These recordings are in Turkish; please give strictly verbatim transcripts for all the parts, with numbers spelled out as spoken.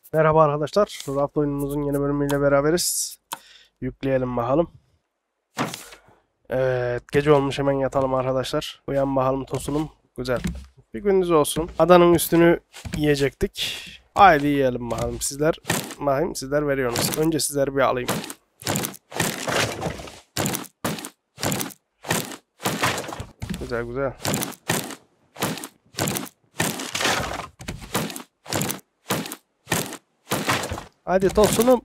Merhaba arkadaşlar. Raft oyunumuzun yeni bölümüyle beraberiz. Yükleyelim bakalım. Evet, gece olmuş, hemen yatalım arkadaşlar. Uyan bakalım tosunum. Güzel. Bir gündüz olsun. Adanın üstünü yiyecektik. Haydi yiyelim bakalım sizler. Bakayım sizler veriyorsunuz. Önce sizleri bir alayım. Güzel güzel. Hadi tosunum.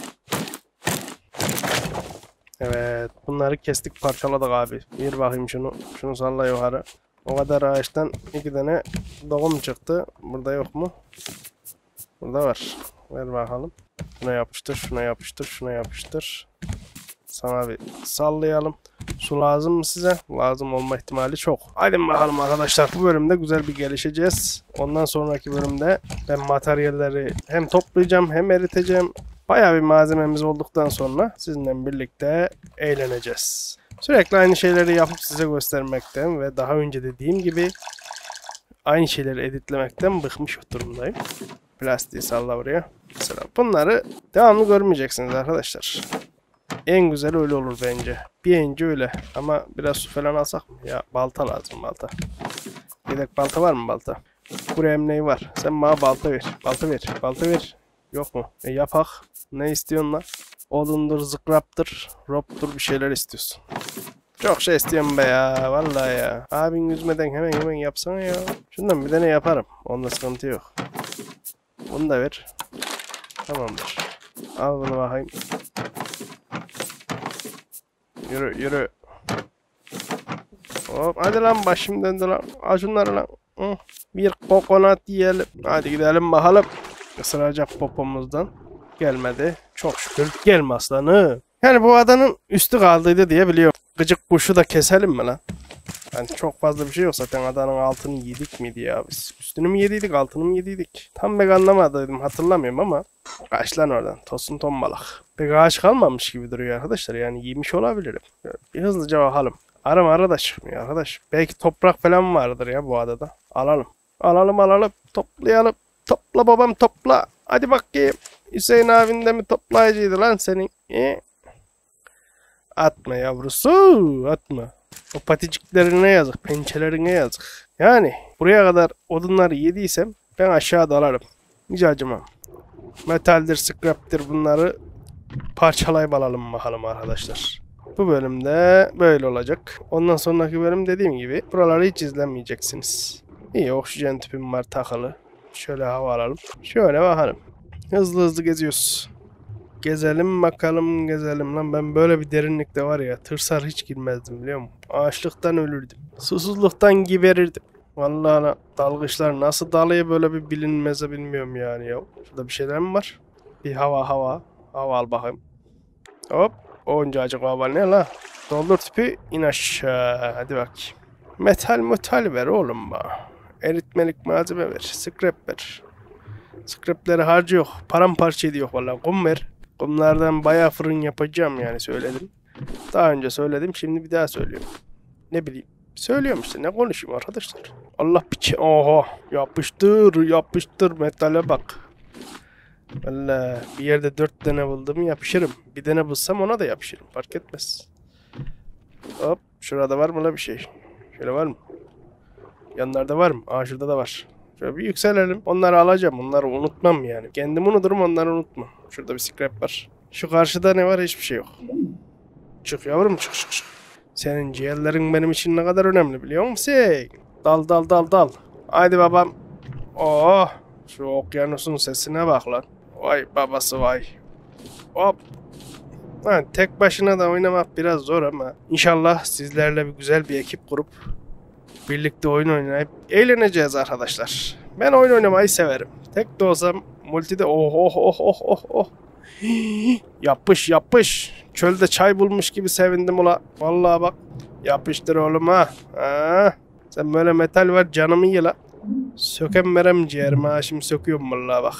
Evet, bunları kestik, parçaladık abi. Bir bakayım şunu. Şunu salla yukarı. O kadar ağaçtan iki tane doğum çıktı. Burada yok mu? Burada var. Ver bakalım. Şuna yapıştır, şuna yapıştır, şuna yapıştır. Sana bir sallayalım. Su lazım mı size? Lazım olma ihtimali çok. Haydi bakalım arkadaşlar. Bu bölümde güzel bir gelişeceğiz. Ondan sonraki bölümde ben materyalleri hem toplayacağım hem eriteceğim. Bayağı bir malzememiz olduktan sonra sizinle birlikte eğleneceğiz. Sürekli aynı şeyleri yapıp size göstermekten ve daha önce dediğim gibi aynı şeyleri editlemekten bıkmış durumdayım. Plastiği salla buraya. Mesela bunları devamlı görmeyeceksiniz arkadaşlar. En güzel öyle olur bence. Bir önce öyle. Ama biraz su falan alsak mı? Ya balta lazım, balta. Yedek balta var mı, balta? Buraya emneği var. Sen bana balta ver. Balta ver. Balta ver. Yok mu? E yapak. Ne istiyorsun lan? Odundur, zıkraptır, roptur, bir şeyler istiyorsun. Çok şey istiyorum be ya. Vallahi ya. Abin yüzmeden hemen hemen yapsana ya. Şundan bir tane yaparım. Onda sıkıntı yok. Bunu da ver. Tamamdır. Al bunu bakayım. Yürü yürü. Hop hadi lan, başım döndü lan. Al şunları lan. Hı. Bir kokonat yiyelim. Hadi gidelim bakalım. Isıracak popomuzdan. Gelmedi. Çok şükür. Gelme aslanı. Yani bu adanın üstü kaldıydı diye biliyorum. Gıcık kuşu da keselim mi lan? Yani çok fazla bir şey yok zaten, adanın altını yedik miydi ya biz? Üstünü mü yediydik, altını mı yediydik? Tam pek anlamadım, hatırlamıyorum ama. Kaç lan oradan. Tosun ton balık. Pek ağaç kalmamış gibi duruyor arkadaşlar. Yani yemiş olabilirim. Bir hızlıca bakalım. Arama arada çıkmıyor arkadaş. Belki toprak falan vardır ya bu adada. Alalım. Alalım alalım. Toplayalım. Topla babam topla. Hadi bakayım. Hüseyin abin de mi toplayıcıydı lan senin? E? Atma yavrusu. Atma. O paticiklerine yazık. Pençelerine yazık. Yani buraya kadar odunları yediysem ben aşağı dalarım. Hiç acımam. Metaldir, scrap'tir, bunları parçalayıp alalım bakalım arkadaşlar. Bu bölümde böyle olacak. Ondan sonraki bölüm dediğim gibi buraları hiç izlemeyeceksiniz. İyi, oksijen tüpüm var takılı. Şöyle hava alalım. Şöyle bakalım. Hızlı hızlı geziyoruz. Gezelim bakalım, gezelim lan. Ben böyle bir derinlikte var ya, tırsar hiç girmezdim biliyor musun? Açlıktan ölürdüm. Susuzluktan giberirdim. Vallahi ana, dalgıçlar nasıl dalıyor böyle bir bilinmeze bilmiyorum yani ya. Şurada bir şeyler mi var? Bir hava hava. Hava al bakayım. Hop. Oncacık hava ne la? Doldur tipi, in aşağı. Hadi bak. Metal metal ver oğlum bana. Eritmelik malzeme ver. Scrap ver. Scrapleri harcıyor. Paramparça ediyor vallahi. Kum ver. Kumlardan bayağı fırın yapacağım yani, söyledim. Daha önce söyledim, şimdi bir daha söylüyorum. Ne bileyim. Söylüyorum işte, ne konuşayım arkadaşlar. Allah biçi. Oha. Yapıştır yapıştır, metale bak. Valla bir yerde dört tane buldum yapışırım. Bir tane bulsam ona da yapışırım. Fark etmez. Hop. Şurada var mı la bir şey? Şöyle var mı? Yanlarda var mı? Aa, şurada da var. Şöyle bir yükselelim. Onları alacağım. Onları unutmam yani. Kendimi unuturum, onları unutmam. Şurada bir scrap var. Şu karşıda ne var? Hiçbir şey yok. Çık yavrum, çık çık çık. Senin ciğerlerin benim için ne kadar önemli biliyor musun? Dal dal dal dal. Haydi babam. Oh. Şu okyanusun sesine bak lan. Vay babası vay. Hop. Ha, tek başına da oynamak biraz zor ama inşallah sizlerle bir güzel bir ekip kurup birlikte oyun oynayıp eğleneceğiz arkadaşlar. Ben oyun oynamayı severim. Tek de olsam multide oh oh oh oh oh oh. Yapış yapış. Çölde çay bulmuş gibi sevindim ula. Vallahi bak. Yapıştır oğlum ha. Ha. Sen böyle metal var, canımı ye la. Sökem verem ciğerime ha. Şimdi söküyorum vallahi bak.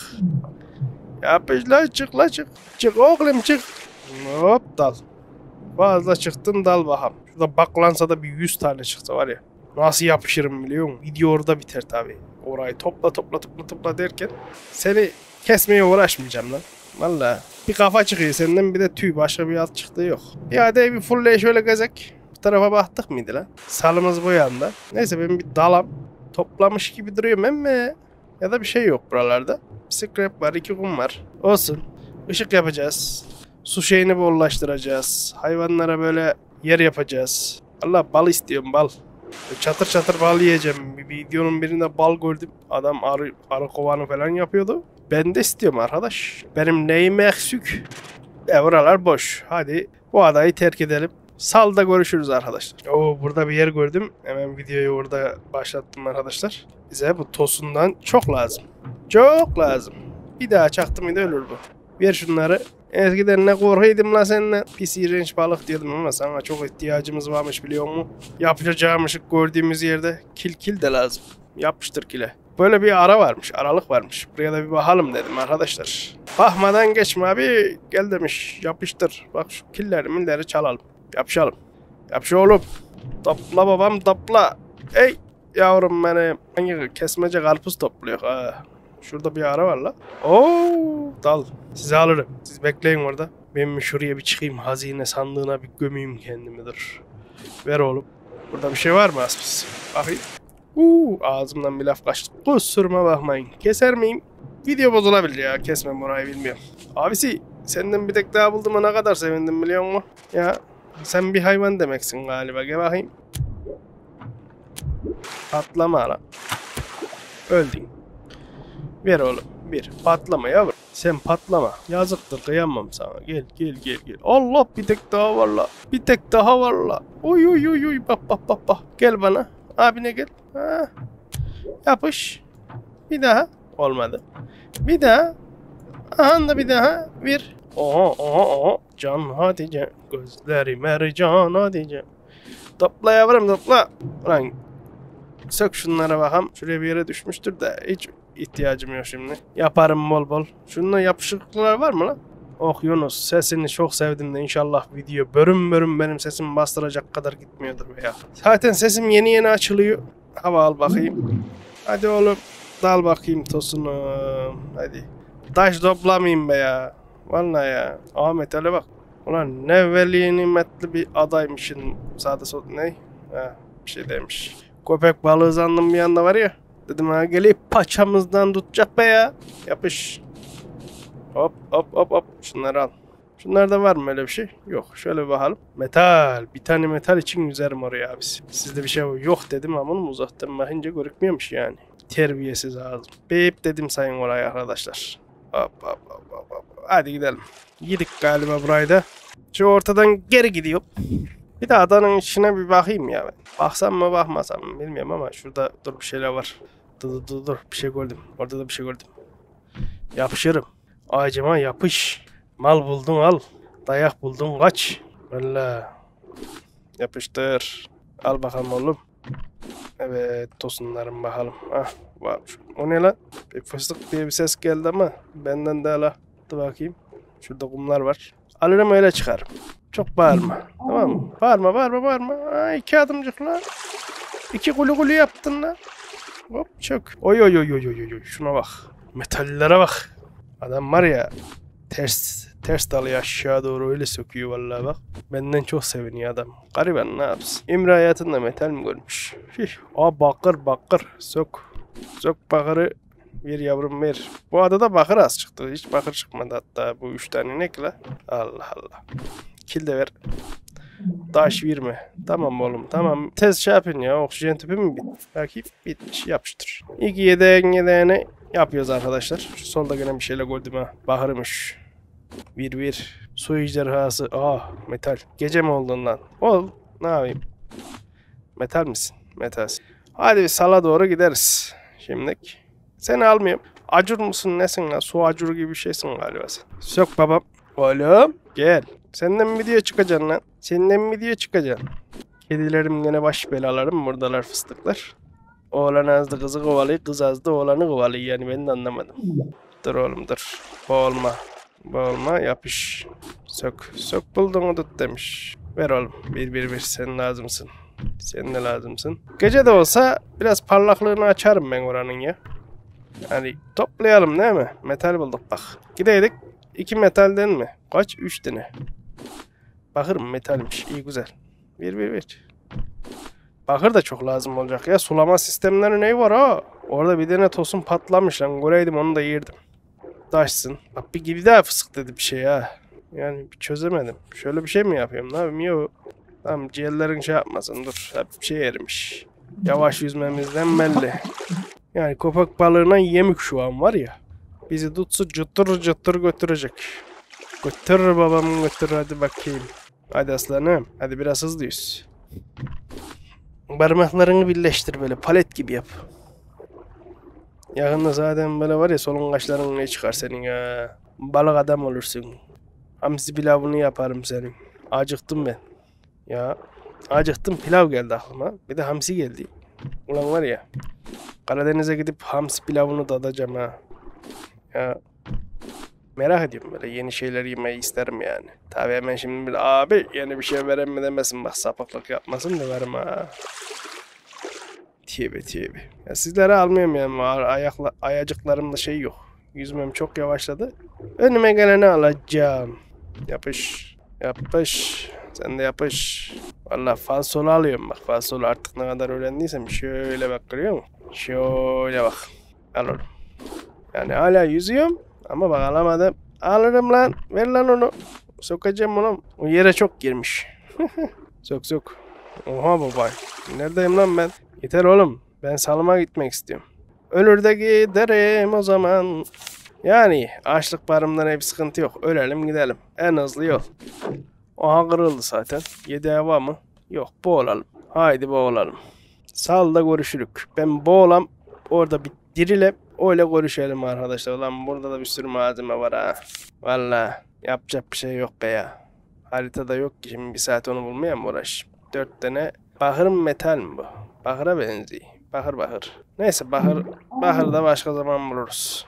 Yapış la, çık la çık. Çık oğlum çık. Hop dal. Fazla çıktın, dal bakalım. Şurada baklansa da bir yüz tane çıksa var ya. Nasıl yapışırım biliyor musun? Video orada biter tabi. Orayı topla topla topla topla derken seni Kesmeye uğraşmayacağım lan. Vallahi bir kafa çıkıyor senden, bir de tüy, başka bir alt çıktığı yok. Bir hadi bir full şöyle gezek. Bu tarafa baktık mıydı lan? Salımız bu yanda. Neyse ben bir dalam. Toplamış gibi duruyorum ama ya da bir şey yok buralarda. Bir scrap var, iki kum var. Olsun. Işık yapacağız. Su şeyini bollaştıracağız. Hayvanlara böyle yer yapacağız. Allah, bal istiyorum, bal. Çatır çatır bal yiyeceğim. Bir videonun birinde bal gördüm. Adam arı, arı kovanı falan yapıyordu. Ben de istiyorum arkadaş. Benim neyim eksik? E buralar boş. Hadi bu adayı terk edelim. Salda görüşürüz arkadaşlar. Oo, burada bir yer gördüm. Hemen videoyu orada başlattım arkadaşlar. Bize bu tosundan çok lazım. Çok lazım. Bir daha çaktı mıydı ölür bu. Ver şunları. Eskiden ne korkuydum la seninle. Pis iğrenç balık diyordum ama sana çok ihtiyacımız varmış biliyor musun? Yapacağımız gördüğümüz yerde kil kil de lazım. Yapıştır kile. Böyle bir ara varmış, aralık varmış. Buraya da bir bakalım dedim arkadaşlar. Bakmadan geçme abi. Gel demiş, yapıştır. Bak şu killeri milleri çalalım. Yapışalım. Yapış oğlum. Topla babam, topla. Ey yavrum benim. Hangi kesmece karpuz topluyor ha. Şurada bir ara var la. Oo, dal. Sizi alırım. Siz bekleyin orada. Ben şuraya bir çıkayım. Hazine sandığına bir gömeyim kendimi, dur. Ver oğlum. Burada bir şey var mı asbis? Bakayım. Uuu, ağzımdan bir laf kaçtı. Kusuruma bakmayın. Keser miyim? Video bozulabilir ya. Kesmem orayı, bilmiyorum. Abisi, senden bir tek daha bulduğuma ne kadar sevindim biliyor musun? Ya sen bir hayvan demeksin galiba. Gel bakayım. Patlama lan. Öldün. Ver oğlum. Bir. Patlama yavrum. Sen patlama. Yazıktır, kıyamam sana. Gel gel gel gel. Allah, bir tek daha var la. Bir tek daha var la. Uy uy uy uy. Bak bak bak bak. Gel bana. Abine gel. Ha. Yapış. Bir daha. Olmadı. Bir daha. Aha da bir daha. Bir. Oha oha oha. Can Hatice. Gözleri mercan Hatice. Topla yavrum, topla. Ulan. Sök şunlara bakalım. Şuraya bir yere düşmüştür de hiç ihtiyacım yok şimdi. Yaparım bol bol. Şununla yapışıklılar var mı lan? Oh Yunus, sesini çok sevdim de inşallah video bölüm bölüm benim sesimi bastıracak kadar gitmiyordur veya. Zaten sesim yeni yeni açılıyor. Hava al bakayım. Hadi oğlum dal bakayım tosunu. Hadi. Taş toplamayayım be ya. Vallahi ya. Ahmet öyle bak. Ulan ne veli nimetli bir adaymışsın. Sağda solda ne? Ha, bir şey demiş. Köpek balığı zandım bir yanda var ya. Dedim ha, gelip paçamızdan tutacak be ya. Yapış. Hop hop hop hop. Şunları al. Şunlarda var mı öyle bir şey? Yok. Şöyle bir bakalım. Metal. Bir tane metal için yüzerim oraya abisi. Sizde bir şey yok dedim ama onu uzaktan bakınca görükmüyormuş yani. Terbiyesiz ağzım. Beyip dedim sayın oraya arkadaşlar. Hop hop hop hop hop. Hadi gidelim. Yedik galiba burayı da. Şu ortadan geri gidiyor. Bir de adanın içine bir bakayım ya ben. Baksam mı bakmasam mı bilmiyorum ama şurada dur bir şeyler var. Dur dur dur dur bir şey gördüm. Orada da bir şey gördüm. Yapışırım. Ağacıma yapış. Mal buldun al. Dayak buldun kaç. Valla. Yapıştır. Al bakalım oğlum. Evet tosunlarım bakalım. Ah var. O ne lan? Bir fıstık diye bir ses geldi ama benden de ala. Dur bakayım. Şurada kumlar var. Alırım öyle çıkarım. Çok bağırma. Tamam mı? Bağırma bağırma bağırma. Aa, iki adımcıklar. İki gulu gulu yaptın lan. Hop çök. Oy oy oy oy oy oy. Şuna bak. Metallere bak. Adam var ya. Ters ters dalıyor aşağı doğru öyle söküyor vallahi bak. Benden çok seviniyor adam. Gariban ne yapsın? İmre hayatında metal mi görmüş? Hih. Aa bakır bakır. Sök. Sök bakırı. Bir yavrum ver. Bu adada bakır az çıktı. Hiç bakır çıkmadı hatta. Bu üç tane ne ki la? Allah Allah. Kil de ver. Taş verme. Tamam oğlum tamam. Tez şey yapın ya. Oksijen tüpü mü bitti? Rakip bitmiş. Yapıştır. İki yedeğin yedeğini yapıyoruz arkadaşlar. Şu solda gene bir şeyle gördüm ha. Bakırmış. Bir bir. Su ejderhası. Ah metal. Gece mi oldun lan? Ol. Ne yapayım? Metal misin? Metalsin. Hadi bir sala doğru gideriz. Şimdilik. Seni almıyorum. Acur musun nesin lan? Su acuru gibi bir şeysin galiba sen. Sök babam. Oğlum gel. Senden video çıkacaksın lan. Senden video çıkacaksın. Kedilerim gene baş belalarım. Buradalar fıstıklar. Oğlan azdı kızı kovalıyor. Kız azdı oğlanı kovalıyor. Yani ben de anlamadım. Dur oğlum dur. Boğulma. Boğulma yapış. Sök. Sök bulduğunu tut demiş. Ver oğlum. Bir bir bir sen lazımsın. Sen de lazımsın. Gece de olsa biraz parlaklığını açarım ben oranın ya. Yani toplayalım değil mi? Metal bulduk bak. Gideydik. İki metalden mi? Kaç? Üç tane. Bakırım metalmiş. İyi güzel. Bir bir bir. Bakır da çok lazım olacak ya. Sulama sistemleri ne var ha? Orada bir tane tosun patlamış lan. Göreydim onu da yerdim. Taşsın. Bak bir gibi daha fısık dedi bir şey ha. Yani bir çözemedim. Şöyle bir şey mi yapıyorum? Ne yapayım? Yok. Tamam ciğerlerin şey yapmasın. Dur. Hep bir şey erimiş. Yavaş yüzmemizden belli. Yani köpek balığına yemik şu an var ya. Bizi tutsa cıtır cıtır götürecek. Götür babam götür hadi bakayım. Hadi aslanım. Hadi biraz hızlı yüz. Parmaklarını birleştir böyle palet gibi yap. Yakında zaten böyle var ya solungaçların ne çıkar senin ya. Balık adam olursun. Hamsi pilavını yaparım senin. Acıktım ben. Ya acıktım pilav geldi aklıma. Bir de hamsi geldi. Ulan var ya. Karadeniz'e gidip hamsi pilavını tadacağım ha. Ya merak ediyorum böyle yeni şeyler yemeyi isterim yani. Tabii hemen şimdi bir abi yeni bir şey veren mi demesin bak sapıklık yapmasın da verim ha. Tiyebe tiyebe. Ya sizlere almıyorum yani ayakla, ayacıklarımda şey yok. Yüzmem çok yavaşladı. Önüme geleni alacağım. Yapış. Yapış. Sen de yapış. Valla falsolu alıyorum bak. Falsolu artık ne kadar öğrendiysem şöyle bak görüyor musun? Şöyle bak. Al oğlum. Yani hala yüzüyorum ama bak alamadım. Alırım lan. Ver lan onu. Sokacağım onu. O yere çok girmiş. Sok sok. Oha baba. Neredeyim lan ben? Yeter oğlum. Ben salıma gitmek istiyorum. Ölür de giderim o zaman. Yani açlık barımdan hep sıkıntı yok. Ölelim gidelim. En hızlı yol. Oha kırıldı zaten. Yedi hava mı? Yok boğulalım. Haydi boğulalım. Salda görüşürük. Ben boğulam. Orada bir dirilem. Öyle görüşelim arkadaşlar. Ulan burada da bir sürü malzeme var ha. Valla yapacak bir şey yok be ya. Haritada yok ki şimdi bir saat onu bulmaya mı uğraş? Dört tane. Bakır mı metal mi bu? Bakıra benziyor. Bakır bakır. Neyse bakır, bakır da başka zaman buluruz.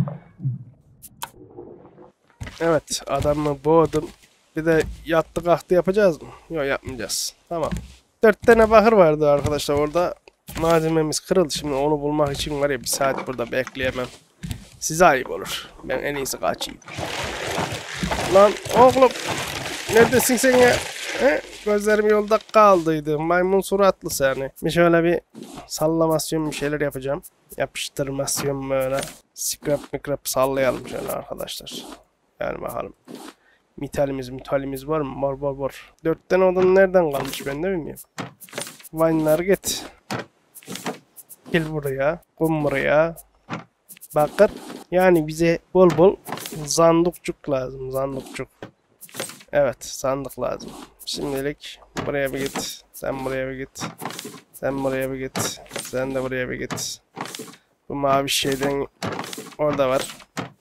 Evet adamı boğdum. Bir de yattı kalktı yapacağız mı? Yok yapmayacağız. Tamam. Dört tane bakır vardı arkadaşlar orada. Malzememiz kırıldı. Şimdi onu bulmak için var ya bir saat burada bekleyemem. Size ayıp olur. Ben en iyisi kaçayım. Lan oğlum. Neredesin sen ya? He? Gözlerim yolda kaldıydı. Maymun suratlı seni. Bir şöyle bir sallamasyon bir şeyler yapacağım. Yapıştırmasyon böyle. Scrap mikrap sallayalım şöyle arkadaşlar. Yani bakalım. Mitalimiz mitalimiz var mı? Var var var. Dört tane odanın nereden kalmış ben de bilmiyorum. Vine'lar git. Gel buraya. Kum buraya. Bakır. Yani bize bol bol zandukçuk lazım. Zandukçuk. Evet sandık lazım. Şimdilik buraya bir git. Sen buraya bir git. Sen buraya bir git. Sen de buraya bir git. Bu mavi şeyden orada var.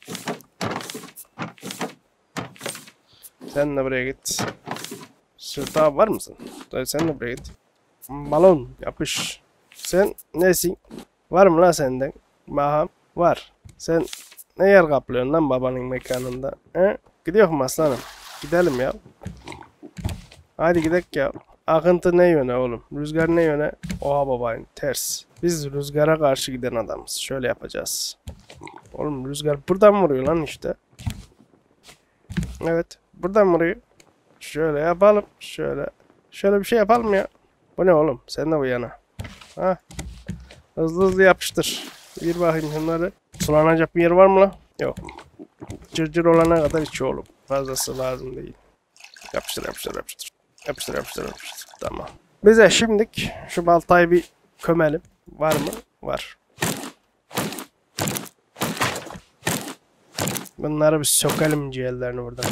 Sen de buraya git. Sırta var mısın? Sen de buraya git. Balon yapış. Sen nesin? Var mı lan senden? Baham var. Sen ne yer kaplıyorsun lan babanın mekanında? He? Gidiyor mu aslanım? Gidelim ya. Hadi gidelim ya. Akıntı ne yöne oğlum? Rüzgar ne yöne? Oha babayın ters. Biz rüzgara karşı giden adamız. Şöyle yapacağız. Oğlum rüzgar buradan vuruyor lan işte. Evet. Buradan vuruyor. Şöyle yapalım. Şöyle. Şöyle bir şey yapalım ya. Bu ne oğlum? Sen de bu yana. Ha. Hızlı hızlı yapıştır. Bir bakayım şunları. Sulanacak bir yer var mı lan? Yok. Cırcır olana kadar içi oğlum. Fazlası lazım değil. Yapıştır yapıştır yapıştır. Yapıştır yapıştır yapıştır. Tamam. Bize şimdilik şu baltayı bir kömelim. Var mı? Var. Bunları bir sökelim ciğerlerini buradan.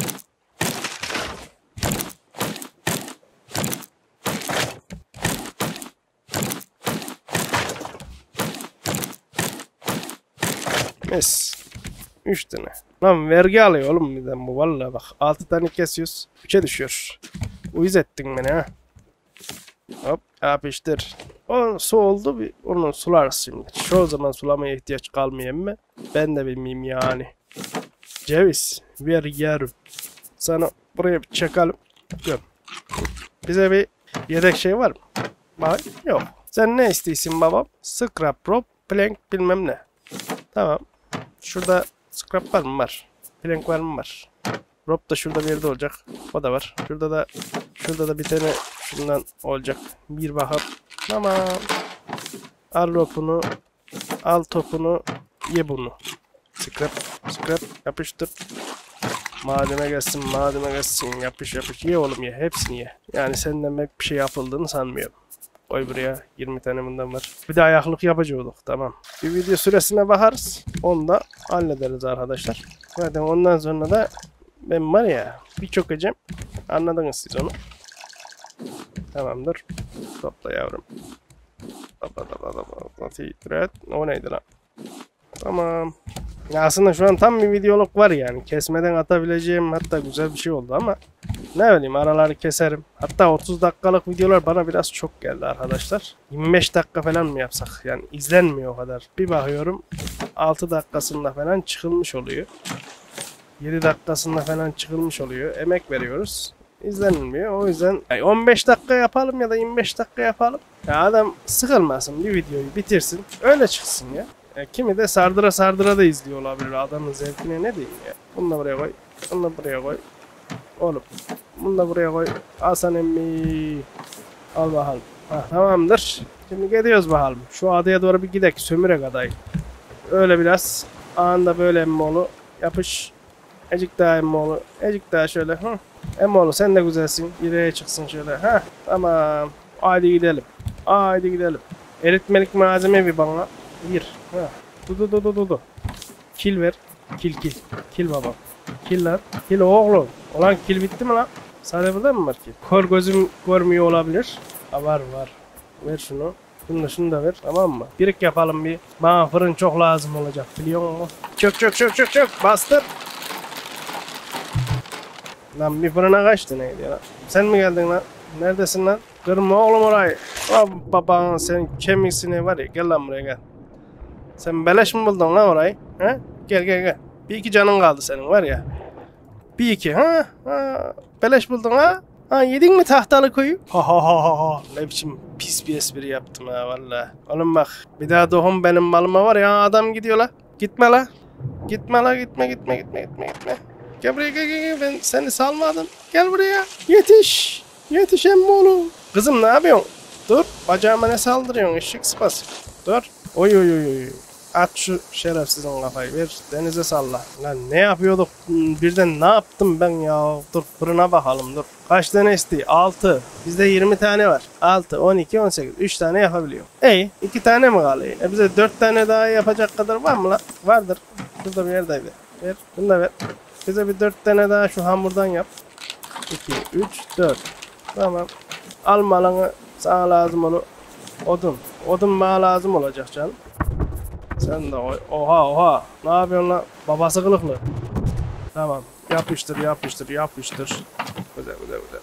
Mes. Üç tane. Lan vergi alıyor oğlum birden bu vallahi bak. Altı tane kesiyoruz. Üçe düşüyor. Uyuz ettin beni ha. Hop yapıştır. O su oldu bir onu sularız şimdi. Çoğu zaman sulamaya ihtiyaç kalmıyor mu? Ben de bilmeyeyim yani. Ceviz ver yarım. Sana buraya bir çakalım. Yok. Bize bir yedek şey var mı? Bak yok. Sen ne istiyorsun babam? Scrap rope, plank bilmem ne. Tamam. Şurada scrap var mı? Var. Plank var mı? Var. Rope da şurada bir yerde olacak. O da var. Şurada da şurada da bir tane şundan olacak. Bir bakıp. Tamam. Al rope'unu. Al topunu. Ye bunu. Scrap. Scrap. Yapıştır. Mademe gelsin. Mademe gelsin. Yapış yapış. Ye oğlum ye. Hepsini ye. Yani senden pek bir şey yapıldığını sanmıyorum. Koy buraya. yirmi tane bundan var. Bir de ayaklık yapacağız. Tamam. Bir video süresine bakarız. Onu da hallederiz arkadaşlar. Zaten ondan sonra da ben var ya bir çökeceğim. Anladınız siz onu. Tamamdır. Topla yavrum. Topla topla topla. O neydi lan? Tamam. Ya aslında şu an tam bir videoluk var yani. Kesmeden atabileceğim hatta güzel bir şey oldu ama ne bileyim araları keserim. Hatta otuz dakikalık videolar bana biraz çok geldi arkadaşlar. yirmi beş dakika falan mı yapsak? Yani izlenmiyor o kadar. Bir bakıyorum altı dakikasında falan çıkılmış oluyor. yedi dakikasında falan çıkılmış oluyor. Emek veriyoruz. İzlenilmiyor. O yüzden on beş dakika yapalım ya da yirmi beş dakika yapalım. Ya adam sıkılmasın, bir videoyu bitirsin. Öyle çıksın ya. Ya kimi de sardıra sardıra da izliyor olabilir. Adamın zevkine ne diyeyim ya. Bunu da buraya koy. Bunu da buraya koy. Oğlum. Bunu da buraya koy. Hasan emmi. Al bakalım. Ha, tamamdır. Şimdi gidiyoruz bakalım. Şu adaya doğru bir gidelim. Sömürek adayı. Öyle biraz. Anında böyle emmoğlu. Yapış. Ecik daha emmoğlu. Ecik daha şöyle. Hı. Emmoğlu sen de güzelsin. İleriye çıksın şöyle. Ha, tamam. Haydi gidelim. Haydi gidelim. Eritmelik malzeme bir bana. Bir. Ha. Du du du du du. Kil ver. Kil kil. Kil babam. Kil lan. Kil oğlum. Ulan kil bitti mi lan? Sadece burada mı var ki? Kör gözüm görmüyor olabilir. Ha, var var. Ver şunu. Şunu da şunu da ver. Tamam mı? Birik yapalım bir. Bana fırın çok lazım olacak. Biliyor musun? Çök çök çök çök çök. Bastır. Lan bir fırına kaçtı neydi ya? Sen mi geldin lan? Neredesin lan? Kırma oğlum orayı. Oh, baban senin kemiksini var ya. Gel lan buraya gel. Sen beleş mi buldun lan orayı? He? Gel gel gel. Bir iki canın kaldı senin var ya. Bir iki ha? Ha. Beleş buldun ha? Ha yedin mi tahtalı koyu? Ha ha ha ha ha. Ne biçim pis bir espri yaptım ha valla. Oğlum bak bir daha doğum benim malıma var ya adam gidiyor la. Gitme la. Gitme la gitme gitme gitme gitme gitme. Gel buraya gel gel gel ben seni salmadım. Gel buraya. Yetiş. Yetiş emmoğlu. Kızım ne yapıyorsun? Dur bacağıma ne saldırıyorsun eşek sıpası. Dur. Oy oy oy oy. At şu şerefsizin kafayı ver denize salla. Lan ne yapıyorduk birden ne yaptım ben ya. Dur fırına bakalım dur. Kaç tane isteği? altı. Bizde yirmi tane var. altı, on iki, on sekiz. üç tane yapabiliyor. İyi. iki tane mi kalıyor? E bize dört tane daha yapacak kadar var mı lan? Vardır. Burada bir yerdeydi. Ver. Bunu da ver. Bize bir dört tane daha şu hamurdan yap. iki, üç, dört. Tamam. Al malını. Sana lazım onu. Odun. Odun bana lazım olacak canım. Sen de oha oha. Ne yapıyorsun lan? Babası kılıklı. Tamam. Yapıştır yapıştır yapıştır. Güzel güzel güzel.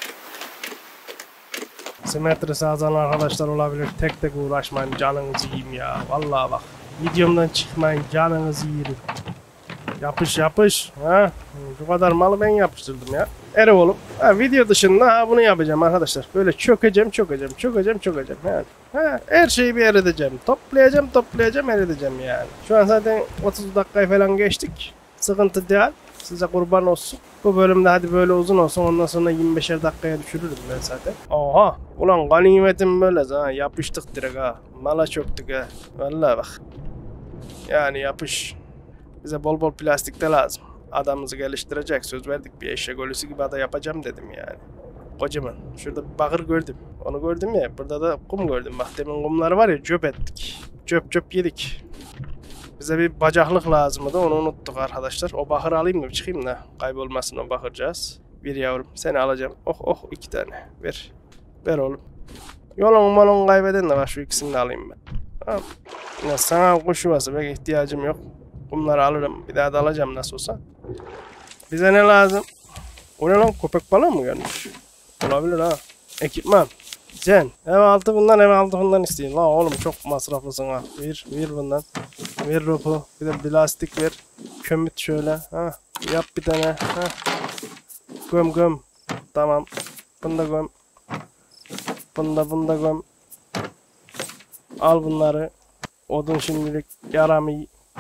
Simetrisi azan arkadaşlar olabilir. Tek tek uğraşmayın. Canınızı yiyeyim ya. Vallahi bak. Videomdan çıkmayın. Canınızı yiyin. Yapış yapış. Ha? Bu kadar malı ben yapıştırdım ya. Ere oğlum. Ha, video dışında ha, bunu yapacağım arkadaşlar. Böyle çökeceğim çökeceğim çökeceğim çökeceğim. Yani. Ha, her şeyi bir erideceğim. Toplayacağım toplayacağım erideceğim yani. Şu an zaten otuz dakikayı falan geçtik. Sıkıntı değil. Size kurban olsun. Bu bölümde hadi böyle uzun olsun. Ondan sonra yirmi beşer dakikaya düşürürüm ben zaten. Oha. Ulan ganimetim böyle ha. Yapıştık direkt ha. Mala çöktük ha. Vallahi bak. Yani yapış. Bize bol bol plastik de lazım. Adamımızı geliştirecek. Söz verdik bir eşek ölüsü gibi ada yapacağım dedim yani. Kocaman. Şurada bir bakır gördüm. Onu gördüm ya. Burada da kum gördüm. Bak demin kumları var ya cöp ettik. Cöp cöp yedik. Bize bir bacaklık lazımdı. Onu unuttuk arkadaşlar. O bakırı alayım mı? Çıkayım da. Kaybolmasın o bakırcağız. Bir yavrum. Seni alacağım. Oh oh iki tane. Ver. Ver oğlum. Yolun malon kaybeden de var. Şu ikisini de alayım ben. Tamam. Ya sana kuş yuvası. Belki ihtiyacım yok. Bunları alırım. Bir daha da alacağım nasıl olsa. Bize ne lazım? O ne lan? Köpek balığı mı gelmiş? Olabilir ha. Ekipman. Sen. Ev altı bundan ev altı bundan isteyin. La oğlum çok masraflısın ha. Ver, ver bundan. Ver ropu. Bir de plastik ver. Kömüt şöyle. Ha. Yap bir tane. Ha. Göm göm. Tamam. Bunu da göm. Bunu da bunu da göm. Al bunları. Odun şimdilik yaramıyor.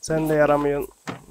Sen de yaramıyorsun.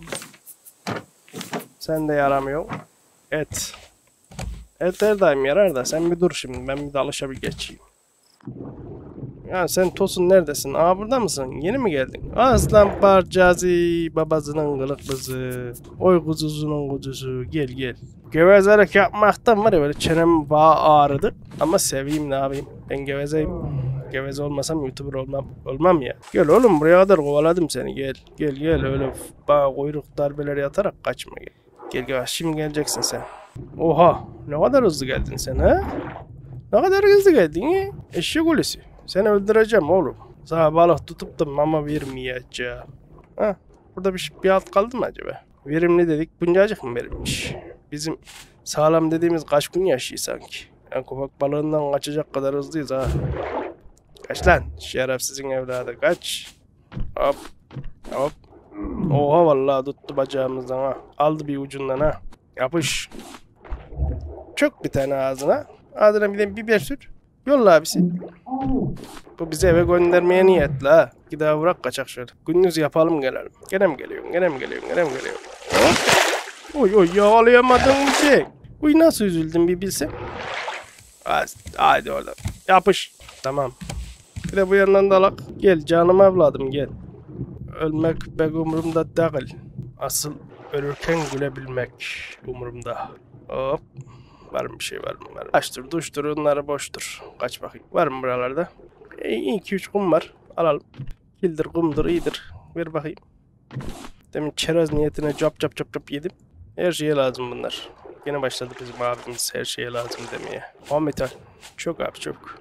Sen de yaramıyorsun. Et. Et her daim yarar da sen bir dur şimdi. Ben bir dalışa bir geçeyim. Ya sen Tosun neredesin? Aa burada mısın? Yeni mi geldin? Aslan parçası babasının kılıklısı. Oy kuzusunun kuzusu. Gel gel. Gevezelik yapmaktan var ya böyle çenem bağı ağrıdı. Ama seveyim ne yapayım. Ben gevezeyim. Geveze olmasam YouTuber olmam. Olmam ya. Gel oğlum buraya kadar kovaladım seni gel. Gel gel öyle bana kuyruk darbeleri yatarak kaçma gel. Gel gel şimdi geleceksin sen. Oha ne kadar hızlı geldin sen ha? Ne kadar hızlı geldin ya? Eşek ulisi. Seni öldüreceğim oğlum. Sana balık tutup da mama vermeyeceğim. Ha, burada bir, bir alt kaldı mı acaba? Verimli dedik buncacık mı verilmiş? Bizim sağlam dediğimiz kaç gün yaşıyor sanki. Yani köpek balığından kaçacak kadar hızlıyız ha. Kaç lan şerefsizin evladı kaç. Hop hop. Oha vallahi tuttu bacağımızdan ha. Aldı bir ucundan ha. Yapış. Çök bir tane ağzına. Ağzına bir de biber sür. Yolla abisi. Bu bizi eve göndermeye niyetli ha. Gidelim bırak kaçak şöyle. Gündüz yapalım gelelim. Gene mi geliyorsun? Gene mi geliyorsun? Gene mi geliyorsun? Oy oy yağlayamadın şey. Uy nasıl üzüldün bir bilsen. Hadi, hadi oradan. Yapış. Tamam. Bir de bu yandan dalak. Gel canım evladım gel. Ölmek pek umurumda değil. Asıl ölürken gülebilmek umurumda. Hop. Var mı bir şey var mı? Var mı? Açtır, duştur, onları boştur. Kaç bakayım. Var mı buralarda? E, iki üç kum var. Alalım. Kildir, kumdur, iyidir. Ver bakayım. Demin çerez niyetine cap cap cap cap yedim. Her şeye lazım bunlar. Yine başladı bizim abimiz her şeye lazım demeye. O metal. Çok abi çok.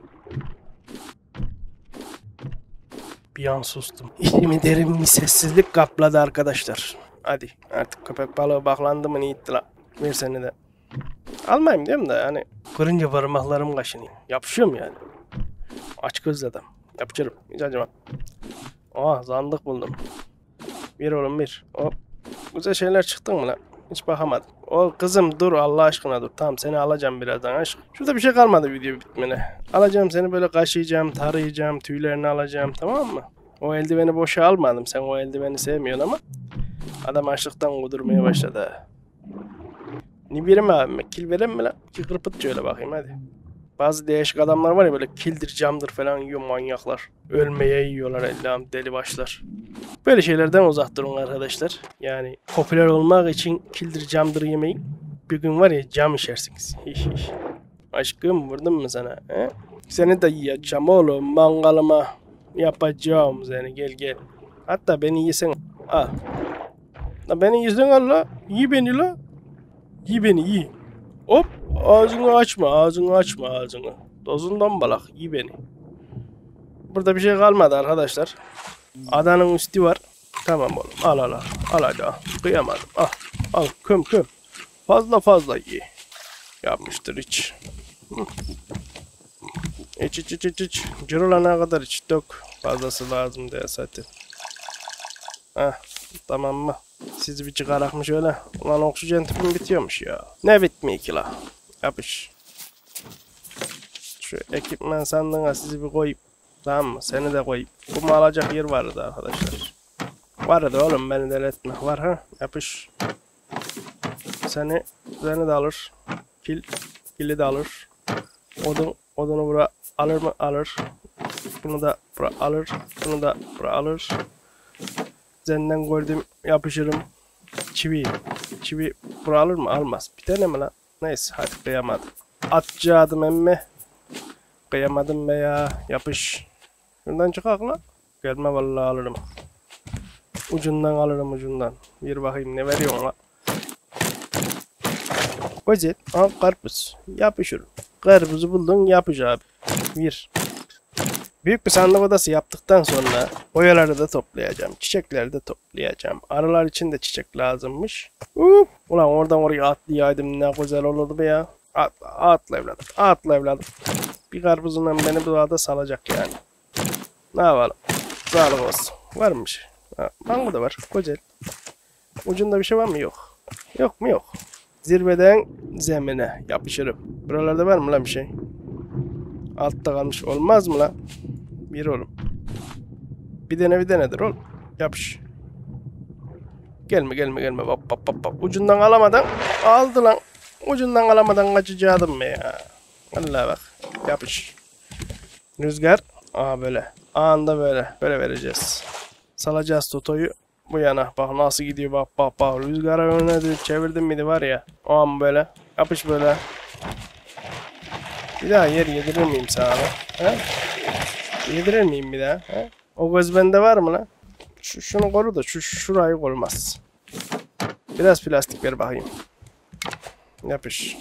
Bir an sustum. İçimi derin bir sessizlik kapladı arkadaşlar. Hadi artık köpek balığı baklandı mı niyetli la. Ver seni de. Almayayım diyorum da yani kırınca parmaklarım kaşınıyor. Yapışıyorum yani. Aç gözlü adam. Yapışırım. Hiç acaba. Aa zandık buldum. Bir oğlum bir. Hop. Güzel şeyler çıktın mı lan? Hiç bakamadım. O kızım dur Allah aşkına dur. Tamam seni alacağım birazdan aşk. Şurada bir şey kalmadı video bitmene. Alacağım seni böyle kaşıyacağım, tarayacağım, tüylerini alacağım tamam mı? O eldiveni boşa almadım. Sen o eldiveni sevmiyorsun ama adam açlıktan kudurmaya başladı. Ne vereyim abime? Kil vereyim mi lan? Ki kırpıt şöyle bakayım hadi. Bazı değişik adamlar var ya böyle kildir camdır falan yiyor manyaklar. Ölmeye yiyorlar Allah'ım deli başlar. Böyle şeylerden uzak durun arkadaşlar. Yani popüler olmak için kildir camdır yemeyin. Bir gün var ya cam içersiniz. Aşkım vurdum mu sana? He? Seni de yiyeceğim oğlum mangalıma. Yapacağım seni gel gel. Hatta beni yesen. Al. La beni yesen al la. Yi beni la. Yi beni yi. Hop ağzını açma ağzını açma ağzını. Dozundan balak yi beni. Burada bir şey kalmadı arkadaşlar. Adanın üstü var. Tamam oğlum al al al. Al hadi al. Kıyamadım al. Al köm köm. Fazla fazla ye. Yapmıştır iç. Hı. İç iç iç iç iç. Cırılana kadar iç dök. Fazlası lazım diye zaten. Heh tamam mı? Sizi bir çıkarakmış öyle. Ulan oksijen tüpüm bitiyormuş ya. Ne bitmiyor ki la? Yapış. Şu ekipman sandığına sizi bir koyup. Tamam mı? Seni de koyup. Kumu alacak yer vardı arkadaşlar. Vardı oğlum beni deletme. Var ha? Yapış. Seni, seni de alır. Kil, kili de alır. Odun, odunu bura alır mı? Alır. Bunu da bura alır. Bunu da bura alır. Senden gördüm yapışırım. Çivi. Çivi bura alır mı? Almaz. Bir tane mi lan? Neyse hadi kıyamadım. Atacaktım emme. Kıyamadım be ya. Yapış. Şundan çıkak lan. Gelme vallahi alırım. Ucundan alırım ucundan. Bir bakayım ne veriyorsun lan. Güzel. Al karpuz. Yapışır. Karpuzu buldun yapış abi. Bir. Büyük bir sandık odası yaptıktan sonra boyaları da toplayacağım. Çiçekleri de toplayacağım. Arılar için de çiçek lazımmış. Uh, ulan oradan oraya atlayaydım ne güzel olurdu be ya. At, atla evladım. Atla evladım. Bir karpuzundan beni bu arada salacak yani. Ne yapalım? Sağlık olsun. Var mı bir şey? Ha, mango da var. Güzel. Ucunda bir şey var mı? Yok. Yok mu? Yok. Zirveden zemine yapışırım. Buralarda var mı lan bir şey? Altta kalmış. Olmaz mı lan? Bir oğlum. Bir dene bir denedir oğlum. Yapış. Gelme gelme gelme. Bak bak bak bak. Ucundan alamadan aldı lan. Ucundan alamadan kaçacaktım mı ya? Vallahi bak. Yapış. Rüzgar. Aa böyle. Anında böyle. Böyle vereceğiz. Salacağız Toto'yu bu yana. Bak nasıl gidiyor bak bak bak. Rüzgara önüne çevirdim miydi var ya. O an böyle. Yapış böyle. Bir daha yer yedirir miyim sana? He? Yedirir miyim bir daha? He? O göz bende var mı lan? Şu, şunu koru da şu şurayı korumaz. Biraz plastik ver bakayım. Yapış.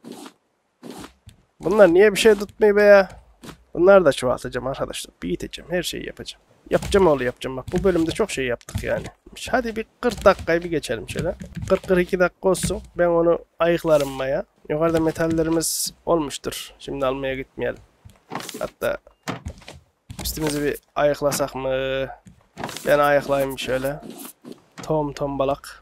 Bunlar niye bir şey tutmuyor be ya? Bunları da çoğaltacağım arkadaşlar. Büyüteceğim. Her şeyi yapacağım. Yapacağım oğlu yapacağım. Bak bu bölümde çok şey yaptık yani. Hadi bir kırk dakikayı bir geçelim şöyle. kırk kırk iki dakika olsun. Ben onu ayıklarım baya. Yukarıda metallerimiz olmuştur. Şimdi almaya gitmeyelim. Hatta üstümüzü bir ayıklasak mı? Ben ayıklayayım şöyle. Tom tom balak.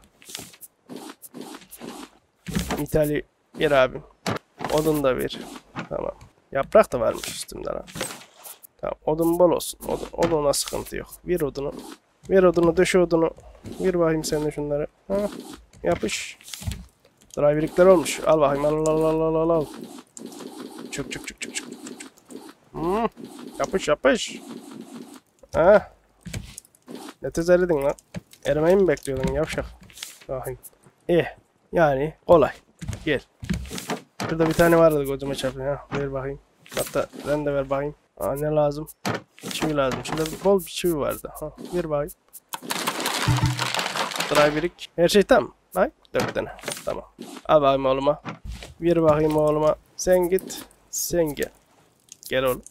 İtalya bir abim. Odun da bir. Tamam. Yaprak da varmış üstümde lan. Tamam. Odun bol olsun. Odun, oduna sıkıntı yok. Ver odunu. Ver odunu. Döş odunu. Ver bakayım sen de şunları. Ha. Yapış. Driverlikler olmuş. Al bakayım. Al al al al al al. Çık çık çık çık çık. Hmm. Yapış yapış. Ha. Ne tezelledin lan? Erimeyi mi bekliyordun yavşak? Bakayım. Eh. Yani kolay. Gel. Şurada bir tane vardı gözüme çarpıyor. Ha, ver bakayım. Hatta ben de ver bakayım. Aa, ne lazım? Çivi lazım. Şurada bol bir çivi vardı. Ha, ver bakayım. Driverlik. Her şey tamam. Bak dört tane. Tamam. Al bakayım oğluma. Ver bakayım oğluma. Sen git. Sen gel. Gel oğlum.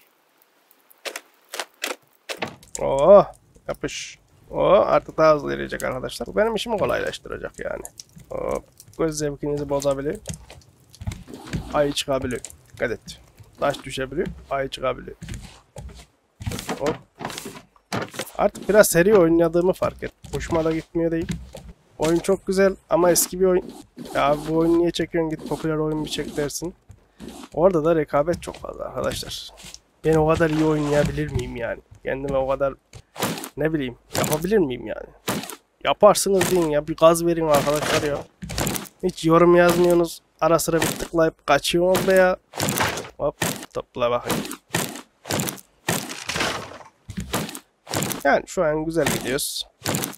Oo, yapış. Oo, artık daha hızlı gelecek arkadaşlar. Bu benim işimi kolaylaştıracak yani. Hop. Göz zevkinizi bozabilir. Ay çıkabiliyor. Dikkat et. Taş düşebiliyor. Ay çıkabiliyor. Hop. Artık biraz seri oynadığımı fark et. Hoşuma da gitmiyor değil. Oyun çok güzel ama eski bir oyun. Ya bu oyunu niye çekiyorsun, git popüler oyun bir çek dersin. Orada da rekabet çok fazla arkadaşlar. Ben o kadar iyi oynayabilir miyim yani? Kendime o kadar ne bileyim yapabilir miyim yani? Yaparsınız deyin ya, bir gaz verin arkadaşlar ya. Hiç yorum yazmıyorsunuz. Ara sıra bir tıklayıp kaçıyorsunuz be ya. Hop topla bakayım. Yani şu an güzel gidiyoruz.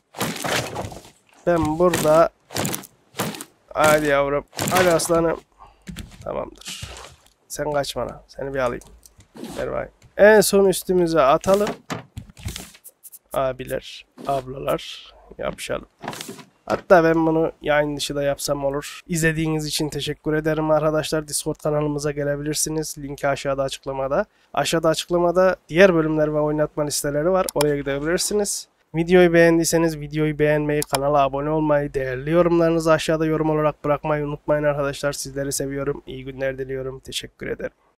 Ben burada. Hadi yavrum. Hadi aslanım. Tamamdır. Sen kaçma lan. Seni bir alayım. Ver bakayım. En son üstümüze atalım. Abiler, ablalar yapışalım. Hatta ben bunu yayın dışı da yapsam olur. İzlediğiniz için teşekkür ederim arkadaşlar. Discord kanalımıza gelebilirsiniz. Linki aşağıda açıklamada. Aşağıda açıklamada diğer bölümler ve oynatma listeleri var. Oraya gidebilirsiniz. Videoyu beğendiyseniz videoyu beğenmeyi, kanala abone olmayı, değerli yorumlarınızı aşağıda yorum olarak bırakmayı unutmayın arkadaşlar. Sizleri seviyorum. İyi günler diliyorum. Teşekkür ederim.